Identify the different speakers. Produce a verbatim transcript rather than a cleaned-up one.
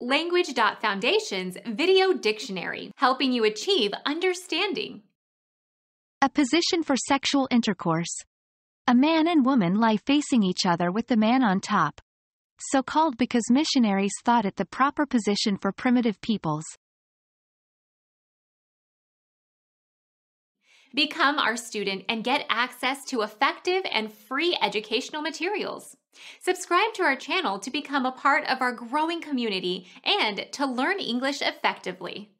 Speaker 1: Language.Foundation's Video Dictionary, helping you achieve understanding.
Speaker 2: A position for sexual intercourse. A man and woman lie facing each other with the man on top. So called because missionaries thought it the proper position for primitive peoples.
Speaker 1: Become our student and get access to effective and free educational materials. Subscribe to our channel to become a part of our growing community and to learn English effectively.